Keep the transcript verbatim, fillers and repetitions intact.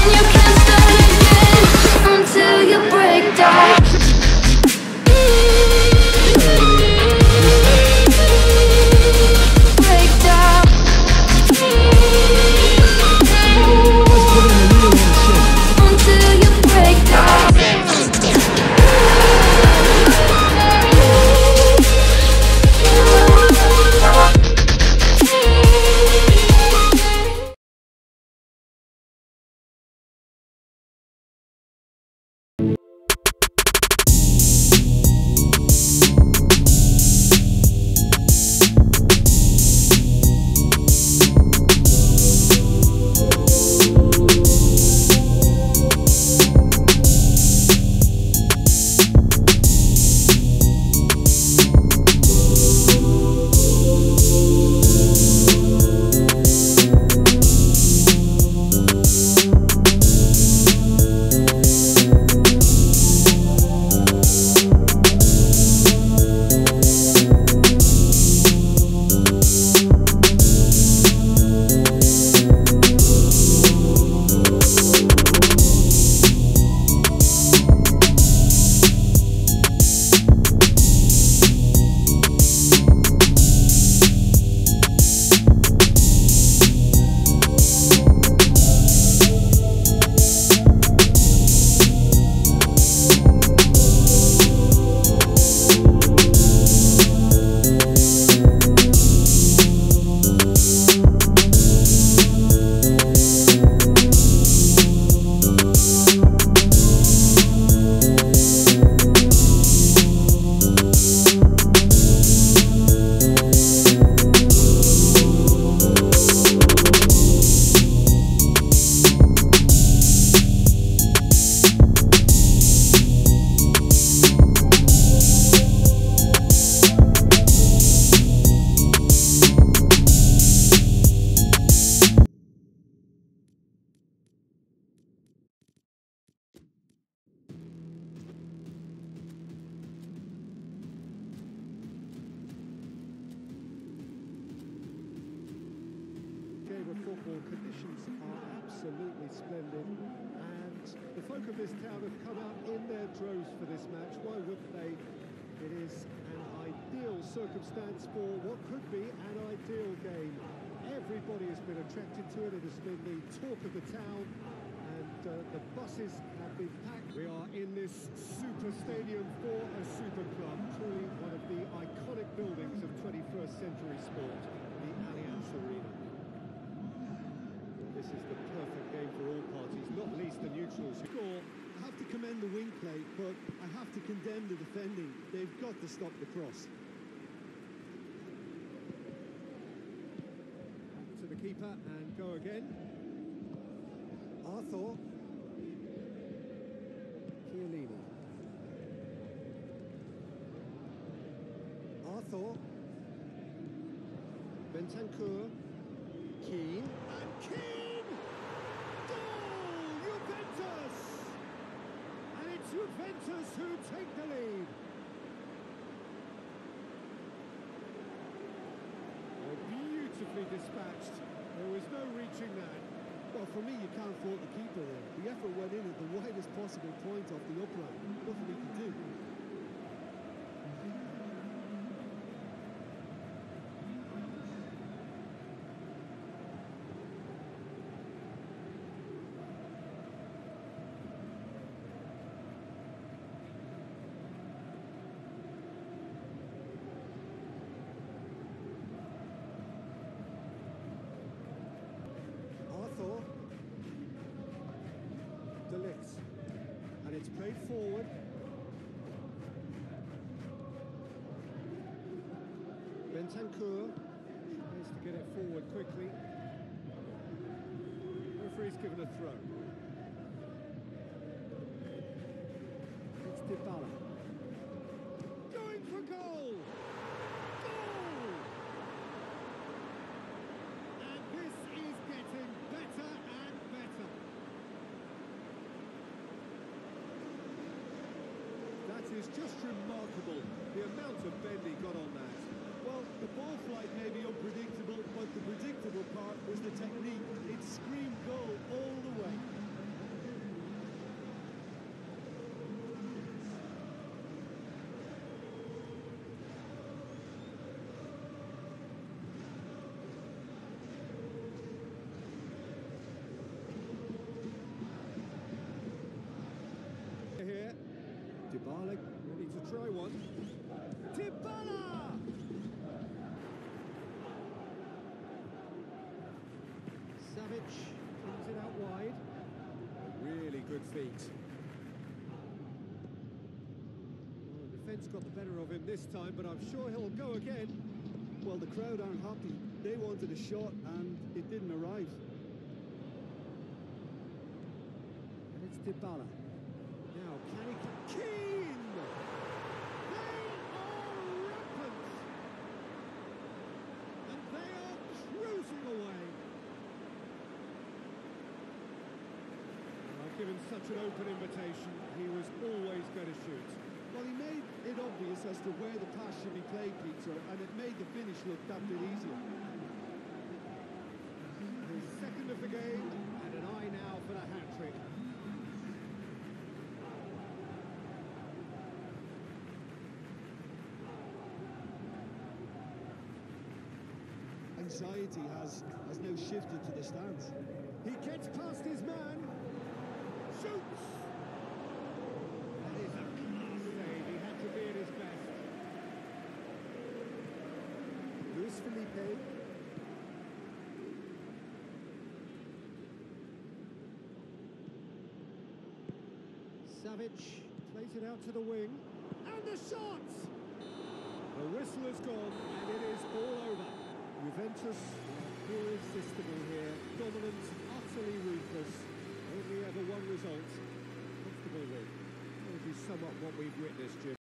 conditions are absolutely splendid, and the folk of this town have come out in their droves for this match. Why wouldn't they? It is an ideal circumstance for what could be an ideal game. Everybody has been attracted to it. It has been the talk of the town, and uh, the buses have been packed. We are in this super stadium for a super club, truly one of the iconic buildings of twenty-first century sport, the Allianz Arena. This is the perfect game for all parties, not least the neutrals. Score. I have to commend the wing play, but I have to condemn the defending. They've got to stop the cross. To the keeper and go again. Arthur. Chiellini. Arthur. Bentancur. Keane. And Keane! Goal! Juventus! And it's Juventus who take the lead. Oh, beautifully dispatched. There was no reaching that. Well, for me, you can't fault the keeper there. The effort went in at the widest possible point off the upright. Nothing he could do. De Ligt, and it's played forward. Bentancur tries to get it forward quickly. Referee's given a throw. It's Dybala. Going for goal! Goal! And this is getting better and better. That is just remarkable, the amount of bend he got on that. Well, the ball flight may be unpredictable, but the predictable part was the technique. It screamed goal all the way. Dybala ready to try one. Dybala! Savic brings it out wide. Really good feet. Well, the defence got the better of him this time, but I'm sure he'll go again. Well, the crowd aren't happy. They wanted a shot, and it didn't arrive. And it's Dybala. Now, can he... Keane! They are rampant! And they are cruising away. Well, given such an open invitation, he was always going to shoot. Well, he made it obvious as to where the pass should be played, Peter, and it made the finish look that bit easier. His second of the game, and an eye now for the hat-trick. Anxiety has, has now shifted to the stands. He gets past his man. Shoots! That is a class save. He had to be at his best. Luis Felipe. Savic plays it out to the wing. And the shot! The whistle has gone, and it is all over. Juventus, irresistible here. Dominant, utterly ruthless. Only ever one result. Comfortable win. That would be sum up what we've witnessed, Jim.